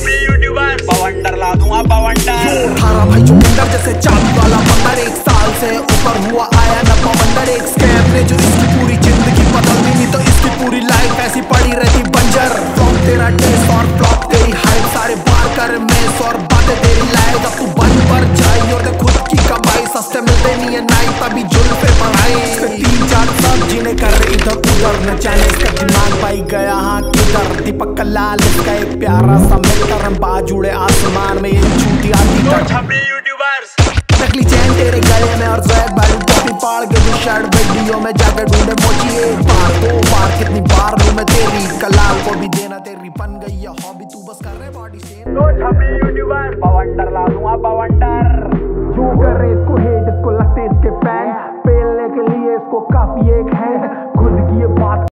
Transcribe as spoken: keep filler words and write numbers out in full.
छपरी यूट्यूबर बवंडर ला दूंगा बवंडर। थारा भाई जो बंदर जैसे चाबी वाला बंदर, एक साल से ऊपर हुआ आया न बवंडर। एक स्कैम ने जो इसकी पूरी जिंदगी बदल दी, नहीं तो इसकी पूरी लाइफ ऐसी पड़ी रहती बंजर। फ्लॉप तेरा टेस्ट और फ्लॉप तेरी हाइट, सारे बार कर मेस और बातें तेरी लाइक। अब तू बन पर जाई और दे खुद की कमाई, सस्ते मिलते नहीं है नाई तभी जुल्फे पढ़ाई। तीन चार सब जिन्हें कर रहे इधर उधर न जाने इसका दिमाग पाई गया हाँ किधर। दीपक कलाल इसका एक प्यारा सा मित्र, हम बाज उड़े आसमान में ये छूटी आती कर। छपरी यूट्यूबर्स नकली चैन तेरे गले में और ज़ैक बालू टोपी पाड़ के जो शर्ट वीडियो में जाकर ढूंढे मोची। एक बार दो बार कितनी बार लूं मैं तेरी, कलाल को भी देना तेरी बन गई है हॉबी, तू बस कर रहे बॉडी से। तो छपरी यूट्यूबर बवंडर ला दूंगा बवंडर। जो कर रहे इसको हेट, इसको लगते इसके फैन, पेलने के लिए इसको काफी एक है खुद की ये बात।